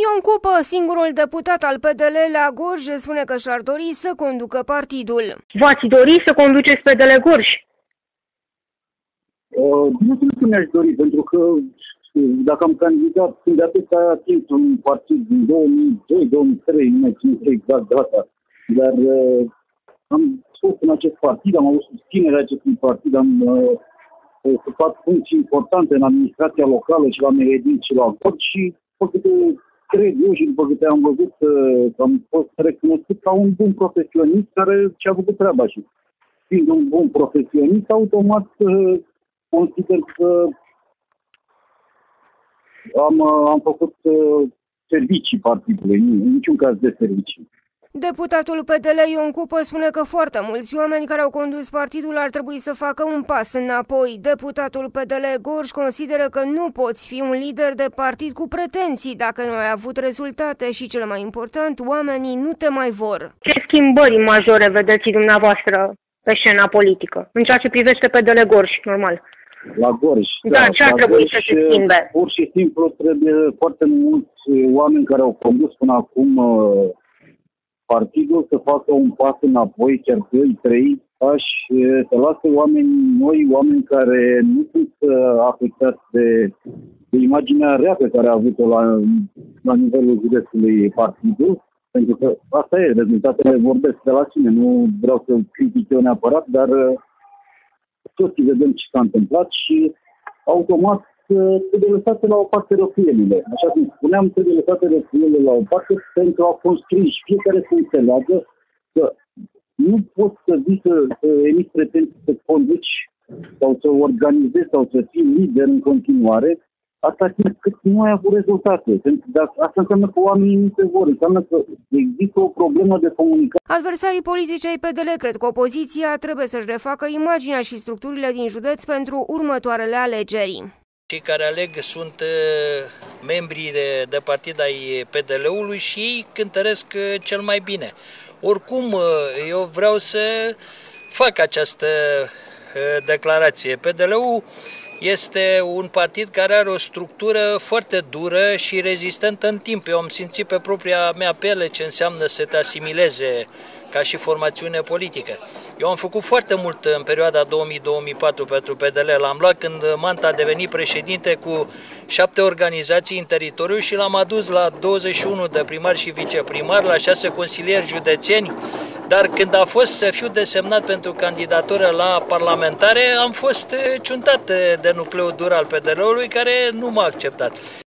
Ion Cupă, singurul deputat al PDL la Gorj, spune că și-ar dori să conducă partidul. V-ați dori să conduceți PDL Gorj? Nu știu că mi-aș dori, pentru că dacă am candidat când de atâta timp un partid din 2002-2003, nu mai țin exact data, dar am fost în acest partid, am avut susținerea acestui partid, am ocupat funcții importante în administrația locală și la Mehedin și la Gorj și după câte cred eu și după câte am văzut, am fost recunoscut ca un bun profesionist care și-a făcut treaba și fiind un bun profesionist, automat consider că am făcut servicii partidului, în niciun caz de servicii. Deputatul PDL Ion Cupă spune că foarte mulți oameni care au condus partidul ar trebui să facă un pas înapoi. Deputatul PDL Gorj consideră că nu poți fi un lider de partid cu pretenții dacă nu ai avut rezultate și, cel mai important, oamenii nu te mai vor. Ce schimbări majore vedeți dumneavoastră pe scena politică, în ceea ce privește PDL Gorj, normal? La Gorj. Da, ce ar trebui să se schimbe? Pur și simplu trebuie foarte mulți oameni care au condus până acum partidul să facă un pas înapoi, chiar 2-3 pași, să lasă oameni care nu sunt afectați de imaginea rea pe care a avut-o la nivelul județului partidul, pentru că asta e, rezultatele vorbesc de la sine, nu vreau să critic eu neapărat, dar toți vedem ce s-a întâmplat și automat trebuie lăsate la o parte răfuielile. Așa cum spuneam, trebuie lăsate răfuielile la o parte pentru a construi și fiecare să înțeleagă că nu poți să vii să emiți pretenții să conduci sau să organizezi sau să fii lider în continuare atâta timp cât nu ai avut rezultate. Asta înseamnă că oamenii nu se vor, înseamnă că există o problemă de comunicare. Adversarii politici ai PDL cred că opoziția trebuie să-și refacă imaginea și structurile din județ pentru următoarele alegeri. Cei care aleg sunt membrii de partid ai PDL-ului și ei cântăresc cel mai bine. Oricum, eu vreau să fac această declarație. PDL-ul este un partid care are o structură foarte dură și rezistentă în timp. Eu am simțit pe propria mea piele ce înseamnă să te asimileze ca și formațiune politică. Eu am făcut foarte mult în perioada 2000-2004 pentru PDL. L-am luat când Manta a devenit președinte cu 7 organizații în teritoriu și l-am adus la 21 de primari și viceprimari, la 6 consilieri județeni. Dar când a fost să fiu desemnat pentru candidatură la parlamentare, am fost ciuntat de nucleul dur al PDL-ului, care nu m-a acceptat.